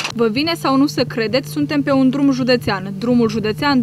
Vă vine sau nu să credeți, suntem pe un drum județean, drumul județean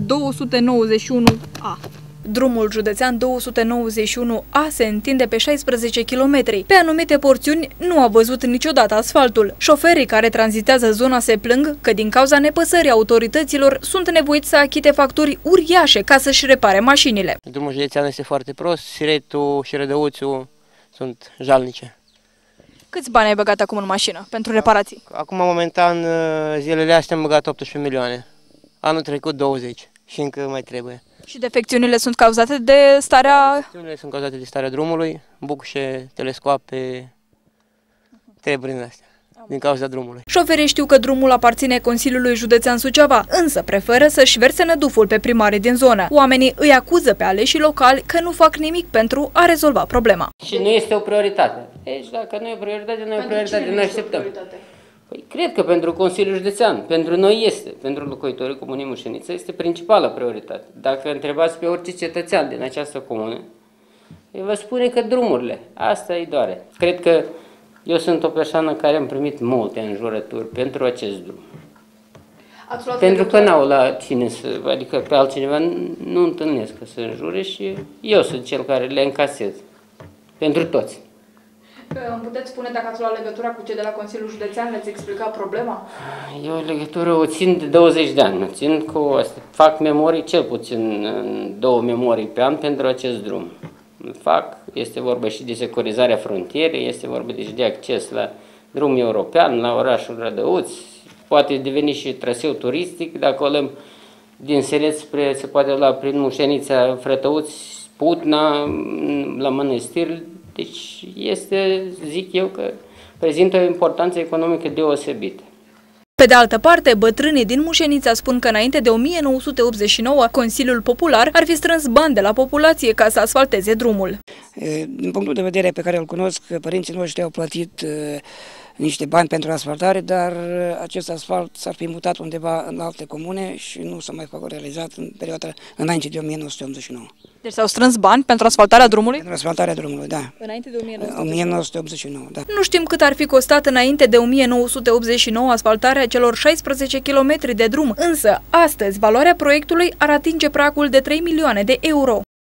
291A. Drumul județean 291A se întinde pe 16 km. Pe anumite porțiuni nu a văzut niciodată asfaltul. Șoferii care tranzitează zona se plâng că din cauza nepăsării autorităților sunt nevoiți să achite facturi uriașe ca să-și repare mașinile. Drumul județean este foarte prost, siretul și rădăuțul sunt jalnice. Câți bani ai băgat acum în mașină pentru reparații? Acum, momentan, zilele astea am băgat 18 milioane. Anul trecut 20 și încă mai trebuie. Și defecțiunile sunt cauzate de starea... Defecțiunile sunt cauzate de starea drumului, bucșe, telescoape, treburi din astea, din cauza drumului. Șoferii știu că drumul aparține Consiliului Județean Suceava, însă preferă să-și verse năduful pe primarii din zonă. Oamenii îi acuză pe aleșii locali că nu fac nimic pentru a rezolva problema. Și nu este o prioritate. Deci dacă nu e prioritate, nu e prioritate, nu așteptăm. Păi, cred că pentru Consiliul Județean, pentru noi este, pentru locuitorii Comunei Mușenița, este principală prioritate. Dacă întrebați pe orice cetățean din această comună, îi vă spune că drumurile, asta îi doare. Cred că eu sunt o persoană care am primit multe înjurături pentru acest drum. Pentru că n-au la cine să, adică pe altcineva nu întâlnesc că să înjure și eu sunt cel care le încasez. Pentru toți. Îmi puteți spune dacă ați luat legătura cu cei de la Consiliul Județean, le-ați explicat problema? Eu legătură o țin de 20 de ani, țin cu asta. Fac memorii, cel puțin 2 memorii pe an pentru acest drum. Fac, este vorba și de securizarea frontierei, este vorba și de acces la drum european, la orașul Rădăuți, poate deveni și traseu turistic, dacă o luăm din Sereț se poate lua prin Mușenița, Frătăuți, Putna, la Mănăstiri. Deci este, zic eu, că prezintă o importanță economică deosebită. Pe de altă parte, bătrânii din Mușenița spun că înainte de 1989, Consiliul Popular ar fi strâns bani de la populație ca să asfalteze drumul. Din punctul de vedere pe care îl cunosc, părinții noștri au plătit niște bani pentru asfaltare, dar acest asfalt s-ar fi mutat undeva în alte comune și nu s-a mai făcut realizat în perioada înainte de 1989. Deci s-au strâns bani pentru asfaltarea drumului? Pentru asfaltarea drumului, da. Înainte de 1989, da. Nu știm cât ar fi costat înainte de 1989 asfaltarea celor 16 km de drum, însă astăzi valoarea proiectului ar atinge pragul de 3 milioane de euro.